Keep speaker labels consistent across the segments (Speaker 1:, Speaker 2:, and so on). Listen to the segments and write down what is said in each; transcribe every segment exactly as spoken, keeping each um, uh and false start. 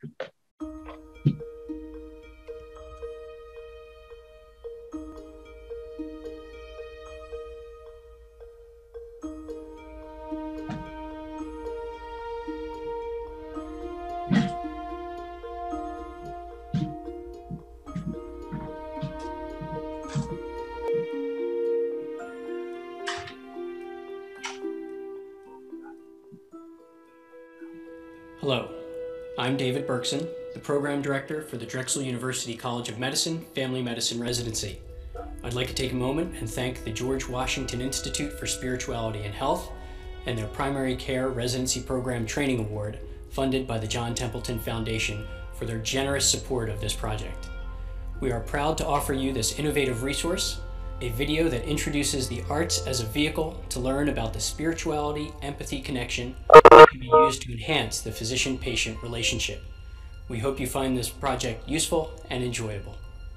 Speaker 1: Hello, I'm David Berkson, the Program Director for the Drexel University College of Medicine Family Medicine Residency. I'd like to take a moment and thank the George Washington Institute for Spirituality and Health and their Primary Care Residency Program Training Award, funded by the John Templeton Foundation, for their generous support of this project. We are proud to offer you this innovative resource, a video that introduces the arts as a vehicle to learn about the spirituality-empathy connection that can be used to enhance the physician-patient relationship. We hope you find this project useful and enjoyable.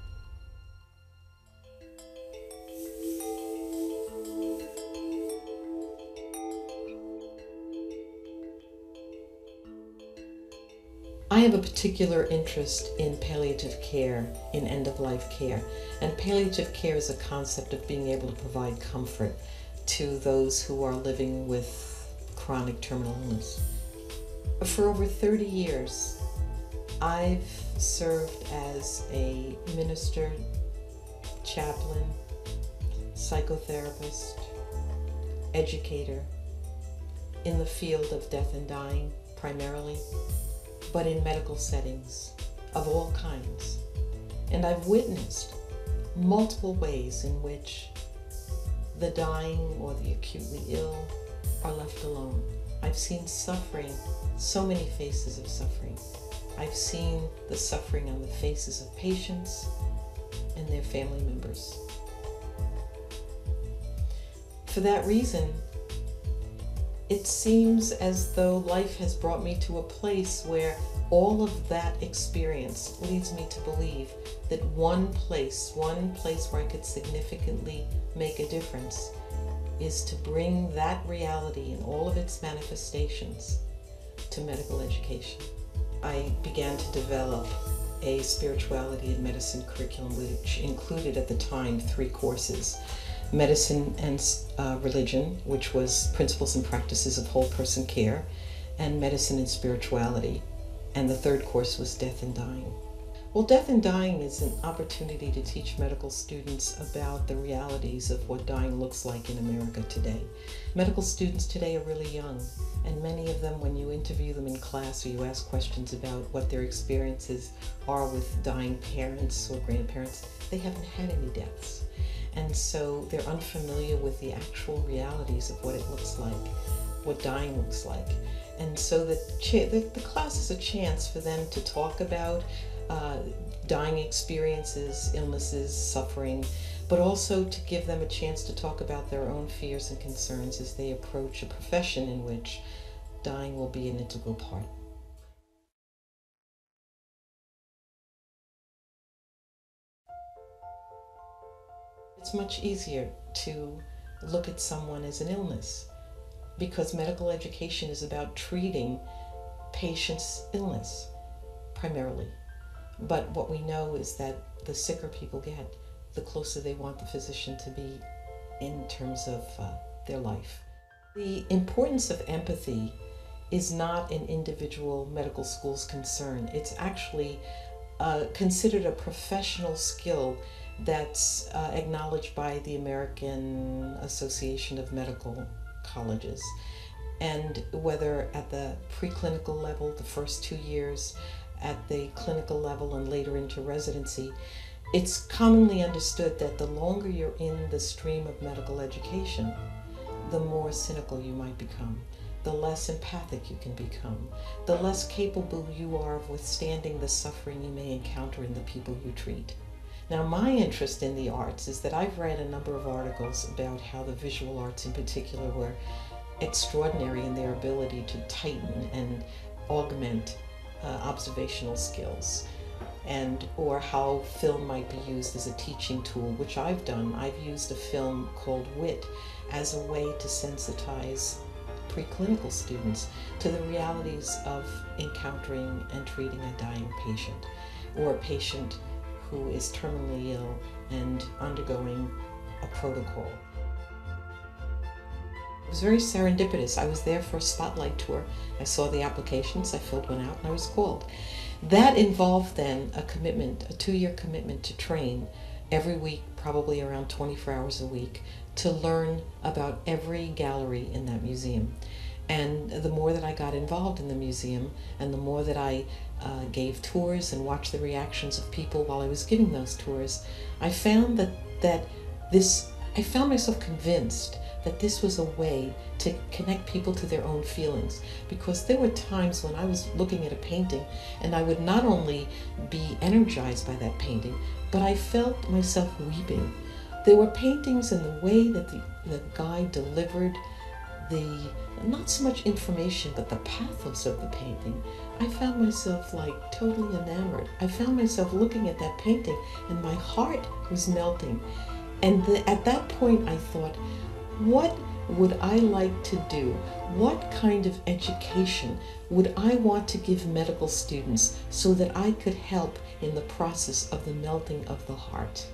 Speaker 2: I have a particular interest in palliative care, in end-of-life care. And palliative care is a concept of being able to provide comfort to those who are living with chronic terminal illness. For over thirty years, I've served as a minister, chaplain, psychotherapist, educator in the field of death and dying primarily, but in medical settings of all kinds. And I've witnessed multiple ways in which the dying or the acutely ill are left alone. I've seen suffering, so many faces of suffering. I've seen the suffering on the faces of patients and their family members. For that reason, it seems as though life has brought me to a place where all of that experience leads me to believe that one place, one place where I could significantly make a difference is to bring that reality in all of its manifestations to medical education. I began to develop a spirituality and medicine curriculum which included at the time three courses. Medicine and uh, religion, which was principles and practices of whole person care, and medicine and spirituality. And the third course was death and dying. Well, death and dying is an opportunity to teach medical students about the realities of what dying looks like in America today. Medical students today are really young, and many of them, when you interview them in class or you ask questions about what their experiences are with dying parents or grandparents, they haven't had any deaths. And so they're unfamiliar with the actual realities of what it looks like, what dying looks like. And so the, the, the class is a chance for them to talk about uh, dying experiences, illnesses, suffering, but also to give them a chance to talk about their own fears and concerns as they approach a profession in which dying will be an integral part. It's much easier to look at someone as an illness because medical education is about treating patients' illness primarily. But what we know is that the sicker people get, the closer they want the physician to be in terms of uh, their life. The importance of empathy is not an individual medical school's concern. It's actually uh, considered a professional skill that's uh, acknowledged by the American Association of Medical Colleges. And whether at the preclinical level, the first two years, at the clinical level, and later into residency, it's commonly understood that the longer you're in the stream of medical education, the more cynical you might become, the less empathic you can become, the less capable you are of withstanding the suffering you may encounter in the people you treat. Now, my interest in the arts is that I've read a number of articles about how the visual arts in particular were extraordinary in their ability to tighten and augment uh, observational skills, and or how film might be used as a teaching tool, which I've done. I've used a film called Wit as a way to sensitize preclinical students to the realities of encountering and treating a dying patient, or a patient who is terminally ill and undergoing a protocol. It was very serendipitous. I was there for a spotlight tour. I saw the applications, I filled one out, and I was called. That involved then a commitment, a two-year commitment to train every week, probably around twenty-four hours a week, to learn about every gallery in that museum. And the more that I got involved in the museum, and the more that I uh, gave tours and watched the reactions of people while I was giving those tours, I found that, that this, I found myself convinced that this was a way to connect people to their own feelings. Because there were times when I was looking at a painting and I would not only be energized by that painting, but I felt myself weeping. There were paintings in the way that the, the guy delivered the, not so much information, but the pathos of the painting. I found myself like totally enamored. I found myself looking at that painting and my heart was melting. And the, at that point I thought, what would I like to do? What kind of education would I want to give medical students so that I could help in the process of the melting of the heart?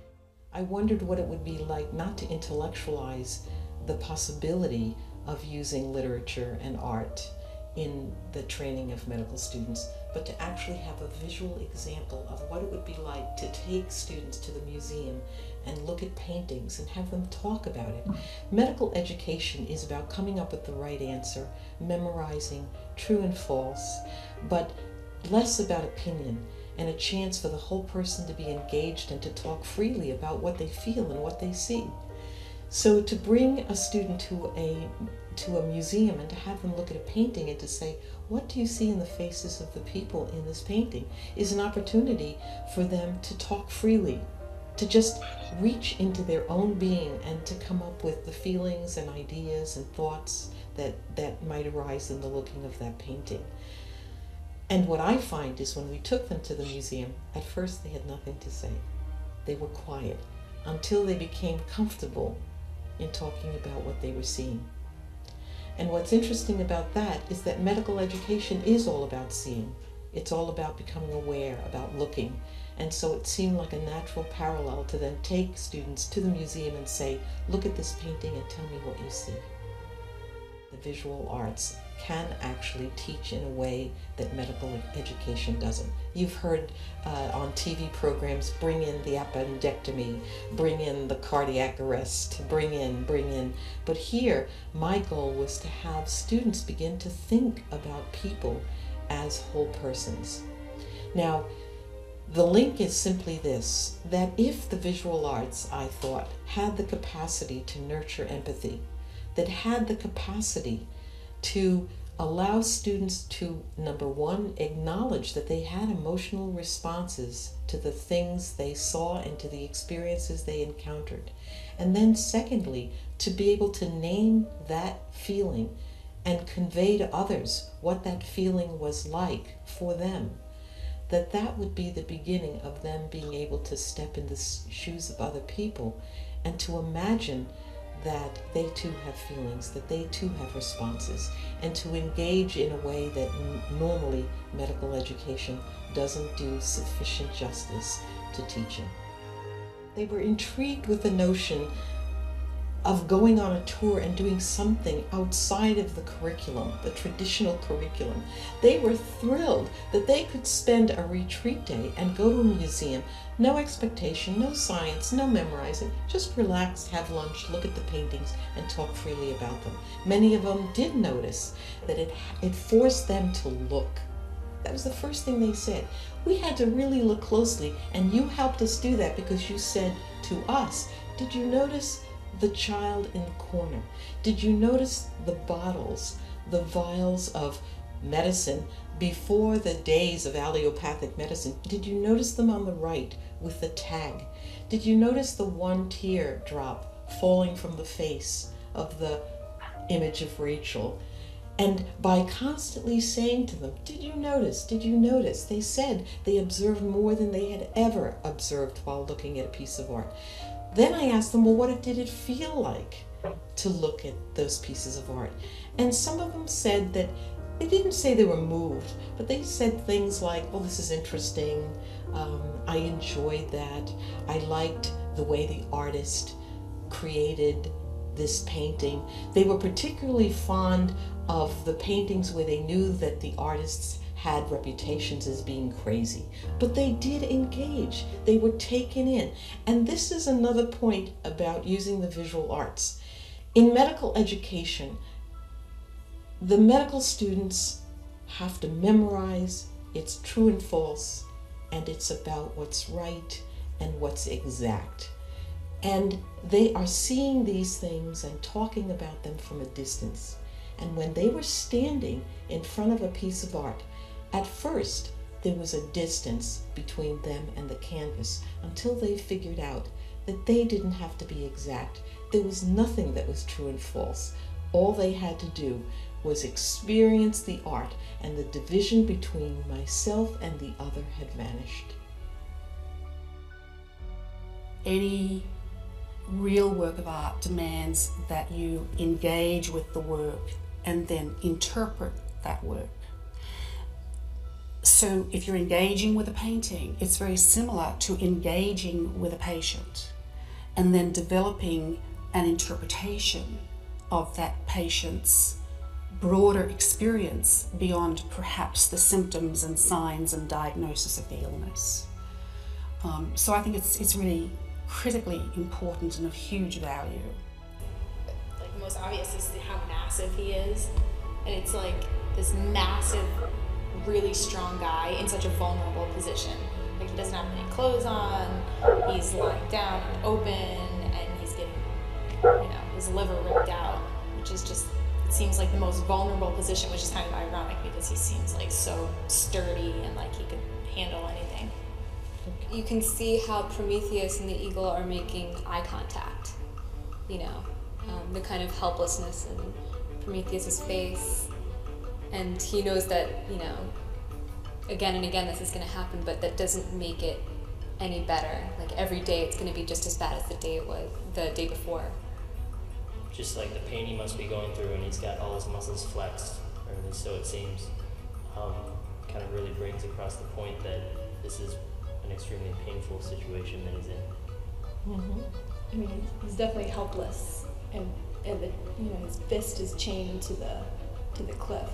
Speaker 2: I wondered what it would be like not to intellectualize the possibility of using literature and art in the training of medical students, but to actually have a visual example of what it would be like to take students to the museum and look at paintings and have them talk about it. Medical education is about coming up with the right answer, memorizing true and false, but less about opinion, and a chance for the whole person to be engaged and to talk freely about what they feel and what they see. So to bring a student to a to a museum and to have them look at a painting and to say, what do you see in the faces of the people in this painting, is an opportunity for them to talk freely, to just reach into their own being and to come up with the feelings and ideas and thoughts that, that might arise in the looking of that painting. And what I find is when we took them to the museum, at first they had nothing to say. They were quiet until they became comfortable in talking about what they were seeing. And what's interesting about that is that medical education is all about seeing. It's all about becoming aware, about looking. And so it seemed like a natural parallel to then take students to the museum and say, look at this painting and tell me what you see. The visual arts can actually teach in a way that medical education doesn't. You've heard uh, on T V programs, bring in the appendectomy, bring in the cardiac arrest, bring in, bring in. But here, my goal was to have students begin to think about people as whole persons. Now, the link is simply this, that if the visual arts, I thought, had the capacity to nurture empathy, that had the capacity to allow students to, number one, acknowledge that they had emotional responses to the things they saw and to the experiences they encountered. And then secondly, to be able to name that feeling and convey to others what that feeling was like for them, that that would be the beginning of them being able to step in the shoes of other people and to imagine that they too have feelings, that they too have responses, and to engage in a way that n- normally medical education doesn't do sufficient justice to teaching. They were intrigued with the notion of going on a tour and doing something outside of the curriculum, the traditional curriculum. They were thrilled that they could spend a retreat day and go to a museum, no expectation, no science, no memorizing, just relax, have lunch, look at the paintings, and talk freely about them. Many of them did notice that it, it forced them to look. That was the first thing they said. We had to really look closely, and you helped us do that because you said to us, did you notice the child in the corner? Did you notice the bottles, the vials of medicine before the days of allopathic medicine? Did you notice them on the right with the tag? Did you notice the one tear drop falling from the face of the image of Rachel? And by constantly saying to them, did you notice, did you notice? They said they observed more than they had ever observed while looking at a piece of art. Then I asked them, well, what did it feel like? to look at those pieces of art. And some of them said that, they didn't say they were moved, but they said things like, well, this is interesting, um, I enjoyed that, I liked the way the artist created this painting. They were particularly fond of the paintings where they knew that the artists had reputations as being crazy, but they did engage, they were taken in. And this is another point about using the visual arts. In medical education, the medical students have to memorize, it's true and false, and it's about what's right and what's exact. And they are seeing these things and talking about them from a distance. And when they were standing in front of a piece of art, at first there was a distance between them and the canvas until they figured out that they didn't have to be exact. There was nothing that was true and false. All they had to do was experience the art, and the division between myself and the other had vanished.
Speaker 3: Any real work of art demands that you engage with the work and then interpret that work. So if you're engaging with a painting, it's very similar to engaging with a patient and then developing an interpretation of that patient's broader experience beyond perhaps the symptoms and signs and diagnosis of the illness. Um, so I think it's, it's really critically important and of huge value.
Speaker 4: Like the most obvious is how massive he is, and it's like this massive, really strong guy in such a vulnerable position. Like he doesn't have any clothes on, he's lying down and open, and he's getting, you know, his liver ripped out, which is just, it seems like the most vulnerable position, which is kind of ironic because he seems like so sturdy and like he could handle anything.
Speaker 5: You can see how Prometheus and the eagle are making eye contact, you know, um, the kind of helplessness in Prometheus's face, and he knows that, you know, again and again this is going to happen, but that doesn't make it any better. Like every day it's going to be just as bad as the day it was the day before.
Speaker 6: Just like the pain he must be going through, and he's got all his muscles flexed, or at least so it seems, um, kind of really brings across the point that this is an extremely painful situation that he's in.
Speaker 4: Mm-hmm. I mean, he's definitely helpless, and and the, you know, his fist is chained to the to the cliff.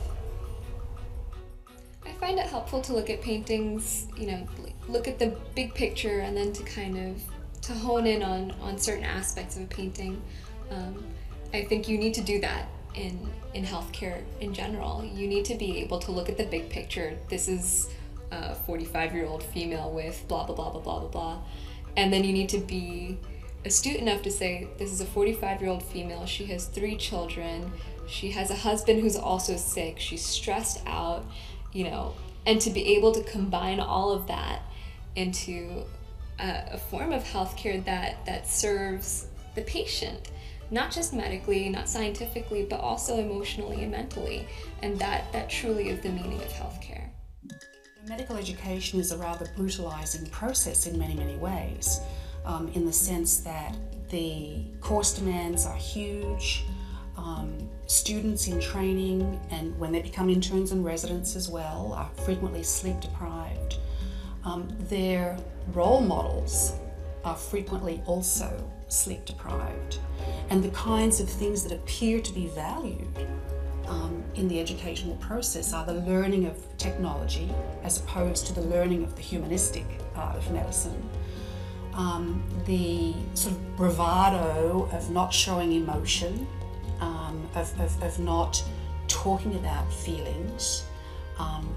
Speaker 5: I find it helpful to look at paintings, you know, look at the big picture, and then to kind of to hone in on on certain aspects of a painting. Um, I think you need to do that in in healthcare in general. You need to be able to look at the big picture. This is a forty-five-year-old female with blah, blah, blah, blah, blah, blah, blah. And then you need to be astute enough to say, this is a forty-five-year-old female, she has three children, she has a husband who's also sick, she's stressed out, you know, and to be able to combine all of that into a, a form of healthcare that, that serves the patient. Not just medically, not scientifically, but also emotionally and mentally. And that, that truly is the meaning of healthcare.
Speaker 3: Medical education is a rather brutalizing process in many, many ways, um, in the sense that the course demands are huge. Um, students in training, and when they become interns and residents as well, are frequently sleep deprived. Um, their role models are frequently also sleep deprived. And the kinds of things that appear to be valued um, in the educational process are the learning of technology as opposed to the learning of the humanistic art of medicine. Um, the sort of bravado of not showing emotion, um, of, of, of not talking about feelings. Um,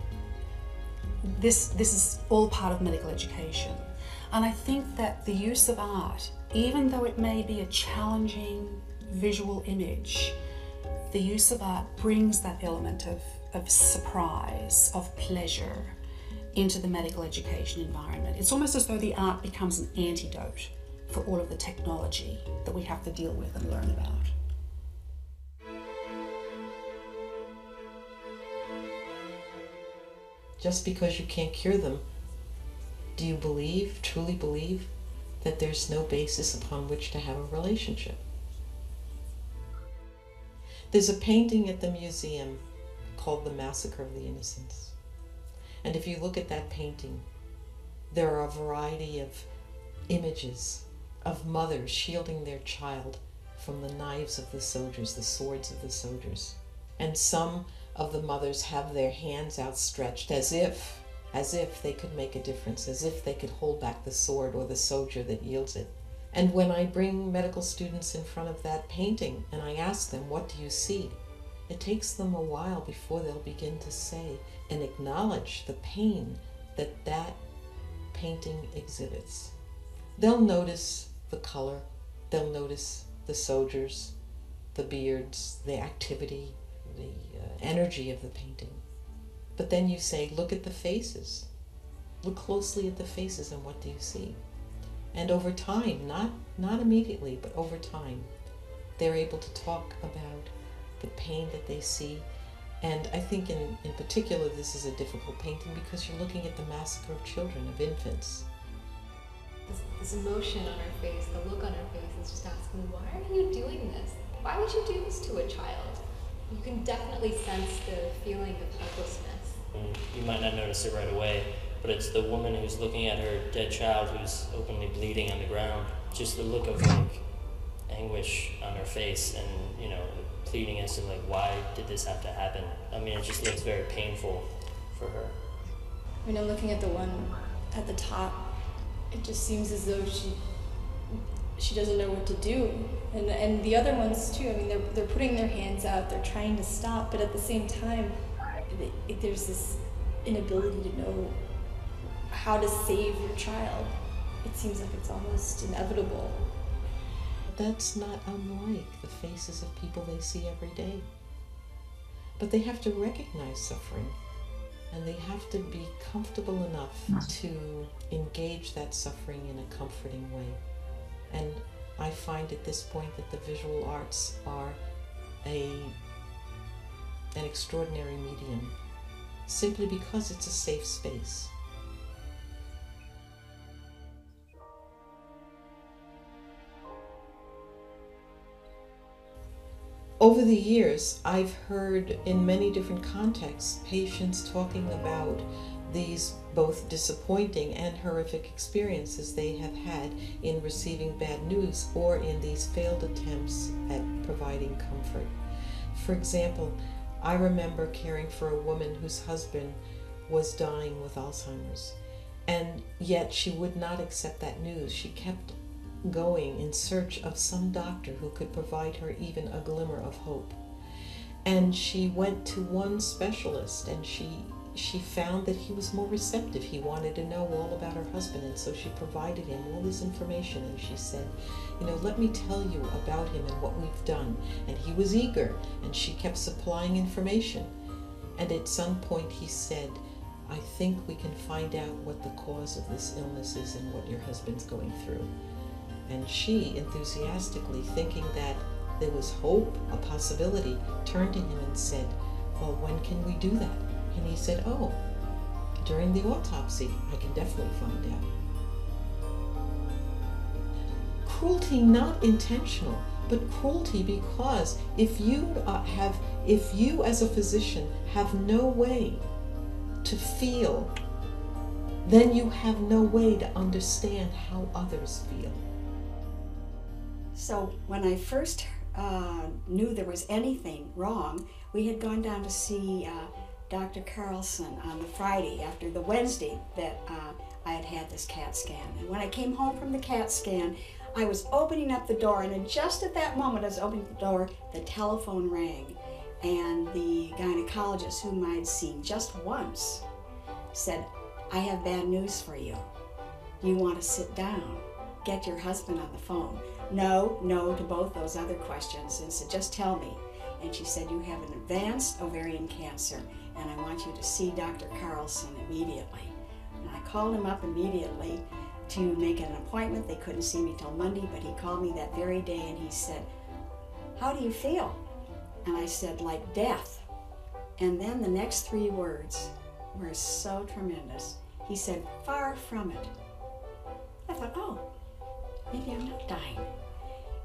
Speaker 3: this, this is all part of medical education. And I think that the use of art, even though it may be a challenging visual image, the use of art brings that element of, of surprise, of pleasure into the medical education environment. It's almost as though the art becomes an antidote for all of the technology that we have to deal with and learn about.
Speaker 2: Just because you can't cure them, do you believe, truly believe, that there's no basis upon which to have a relationship? There's a painting at the museum called The Massacre of the Innocents. And if you look at that painting, there are a variety of images of mothers shielding their child from the knives of the soldiers, the swords of the soldiers. And some of the mothers have their hands outstretched as if, as if they could make a difference, as if they could hold back the sword or the soldier that yields it. And when I bring medical students in front of that painting and I ask them, what do you see? It takes them a while before they'll begin to say and acknowledge the pain that that painting exhibits. They'll notice the color, they'll notice the soldiers, the beards, the activity, the uh, energy of the painting. But then you say, look at the faces. Look closely at the faces and what do you see? And over time, not, not immediately, but over time, they're able to talk about the pain that they see. And I think in, in particular, this is a difficult painting because you're looking at the massacre of children, of infants.
Speaker 5: This, this emotion on her face, the look on her face is just asking, why are you doing this? Why would you do this to a child? You can definitely sense the feeling of helplessness.
Speaker 6: And you might not notice it right away, but it's the woman who's looking at her dead child who's openly bleeding on the ground. Just the look of like anguish on her face and, you know, pleading as to like, why did this have to happen? I mean, it just looks very painful for her.
Speaker 7: I mean, I'm looking at the one at the top. It just seems as though she she doesn't know what to do. And and the other ones too, I mean, they're, they're putting their hands out, they're trying to stop, but at the same time, it, it, there's this inability to know how to save your child. It seems like it's almost inevitable.
Speaker 2: That's not unlike the faces of people they see every day. But they have to recognize suffering, and they have to be comfortable enough to engage that suffering in a comforting way. And I find at this point that the visual arts are a, an extraordinary medium, simply because it's a safe space. Over the years, I've heard in many different contexts patients talking about these both disappointing and horrific experiences they have had in receiving bad news or in these failed attempts at providing comfort. For example, I remember caring for a woman whose husband was dying with Alzheimer's, and yet she would not accept that news. She kept going in search of some doctor who could provide her even a glimmer of hope. And she went to one specialist, and she she found that he was more receptive. He wanted to know all about her husband, and so she provided him all this information, and she said, you know, let me tell you about him and what we've done. And he was eager, and she kept supplying information. And at some point he said, I think we can find out what the cause of this illness is and what your husband's going through. And she, enthusiastically thinking that there was hope, a possibility, turned to him and said, well, when can we do that? And he said, oh, during the autopsy, I can definitely find out. Cruelty not intentional, but cruelty because if you uh, have, if you as a physician have no way to feel, then you have no way to understand how others feel.
Speaker 8: So when I first uh, knew there was anything wrong, we had gone down to see uh, Doctor Carlson on the Friday after the Wednesday that uh, I had had this CAT scan. And when I came home from the CAT scan, I was opening up the door, and just at that moment I was opening the door, the telephone rang, and the gynecologist, whom I'd seen just once, said, I have bad news for you. You want to sit down? Get your husband on the phone. No, no to both those other questions, and said, just tell me. And she said, you have an advanced ovarian cancer, and I want you to see Doctor Carlson immediately. And I called him up immediately to make an appointment. They couldn't see me till Monday, but he called me that very day and he said, how do you feel? And I said, like death. And then the next three words were so tremendous. He said, far from it. I thought, oh, maybe I'm not dying.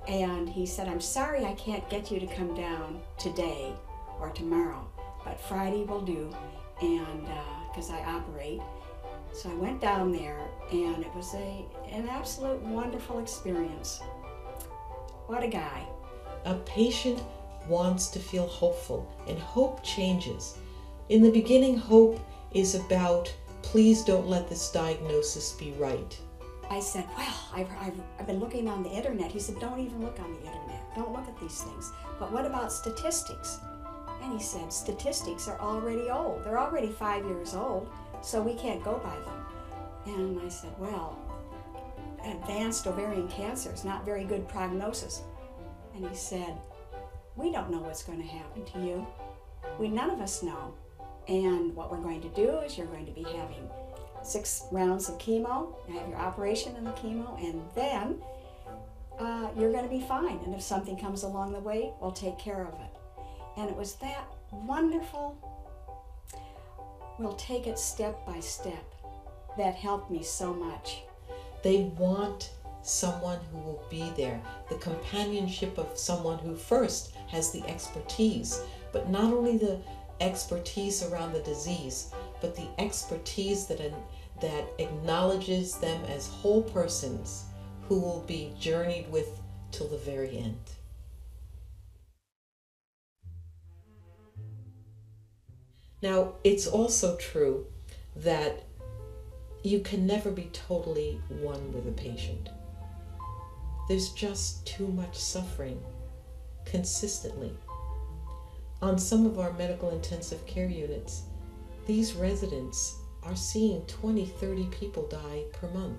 Speaker 8: And he said, I'm sorry I can't get you to come down today or tomorrow, but Friday will do, and because uh, I operate. So I went down there, and it was a an absolute wonderful experience. What a guy.
Speaker 2: A patient wants to feel hopeful, and hope changes. In the beginning, hope is about, please don't let this diagnosis be right.
Speaker 8: I said, well, I've, I've, I've been looking on the internet. He said, don't even look on the internet. Don't look at these things. But what about statistics? And he said, statistics are already old. They're already five years old, so we can't go by them. And I said, well, advanced ovarian cancer is not very good prognosis. And he said, we don't know what's going to happen to you. We, none of us know. And what we're going to do is you're going to be having six rounds of chemo, you have your operation and the chemo, and then uh, you're going to be fine. And if something comes along the way, we'll take care of it. And it was that wonderful, we'll take it step by step, that helped me so much.
Speaker 2: They want someone who will be there, the companionship of someone who first has the expertise, but not only the expertise around the disease, but the expertise that, that acknowledges them as whole persons who will be journeyed with till the very end. Now, it's also true that you can never be totally one with a patient. There's just too much suffering consistently. On some of our medical intensive care units, these residents are seeing twenty, thirty people die per month.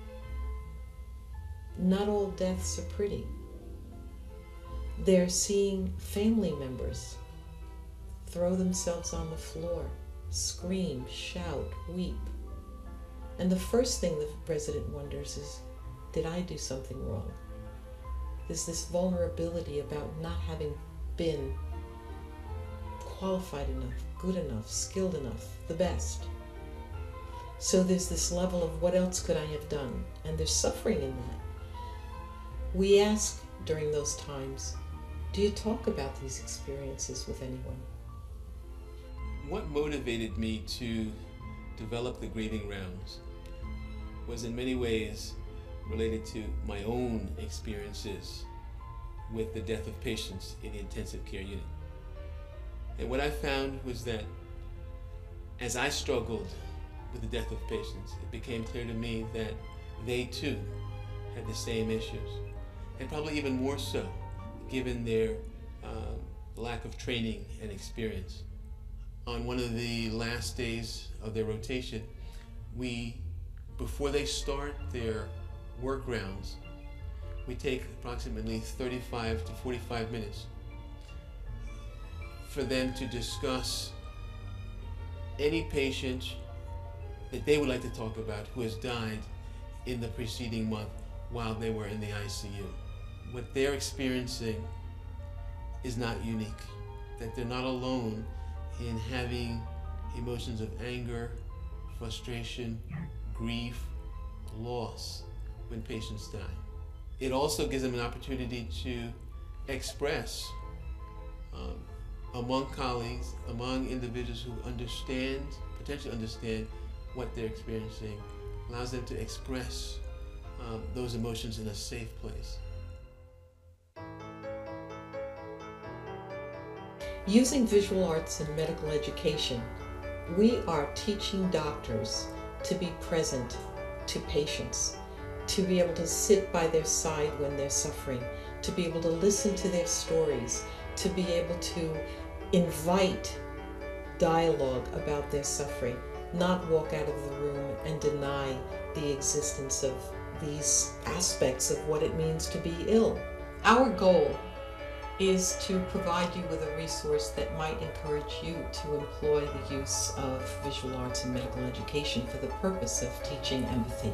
Speaker 2: Not all deaths are pretty. They're seeing family members throw themselves on the floor, scream, shout, weep. And the first thing the resident wonders is, did I do something wrong? There's this vulnerability about not having been qualified enough, good enough, skilled enough, the best. So there's this level of what else could I have done? And there's suffering in that. We ask during those times, do you talk about these experiences with anyone?
Speaker 9: What motivated me to develop the grieving rounds was in many ways related to my own experiences with the death of patients in the intensive care unit. And what I found was that as I struggled with the death of patients, it became clear to me that they too had the same issues, and probably even more so given their um, lack of training and experience. On one of the last days of their rotation, we, before they start their work rounds, we take approximately thirty-five to forty-five minutes for them to discuss any patient that they would like to talk about who has died in the preceding month while they were in the I C U. What they're experiencing is not unique, that they're not alone in having emotions of anger, frustration, grief, loss when patients die. It also gives them an opportunity to express um, among colleagues, among individuals who understand, potentially understand what they're experiencing, allows them to express um, those emotions in a safe place.
Speaker 2: Using visual arts in medical education, we are teaching doctors to be present to patients, to be able to sit by their side when they're suffering, to be able to listen to their stories, to be able to invite dialogue about their suffering, not walk out of the room and deny the existence of these aspects of what it means to be ill. Our goal is to provide you with a resource that might encourage you to employ the use of visual arts in medical education for the purpose of teaching empathy.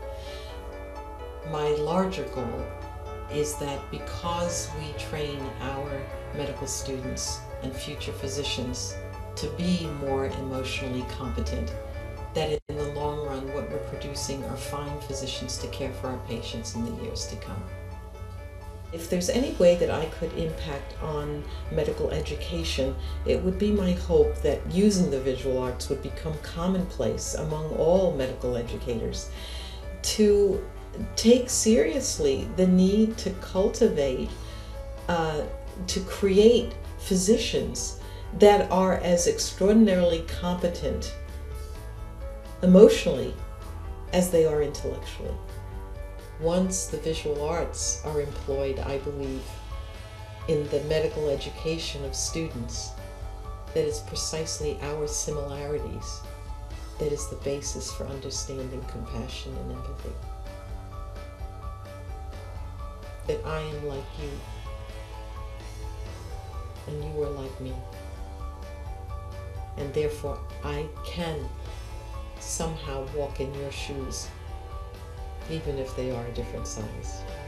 Speaker 2: My larger goal is that because we train our medical students and future physicians to be more emotionally competent, that in the long run what we're producing are fine physicians to care for our patients in the years to come. If there's any way that I could impact on medical education, it would be my hope that using the visual arts would become commonplace among all medical educators, to take seriously the need to cultivate, uh, to create physicians that are as extraordinarily competent emotionally as they are intellectually. Once the visual arts are employed, I believe, in the medical education of students, that is precisely our similarities that is the basis for understanding compassion and empathy. That I am like you, and you are like me, and therefore I can somehow walk in your shoes, even if they are a different size.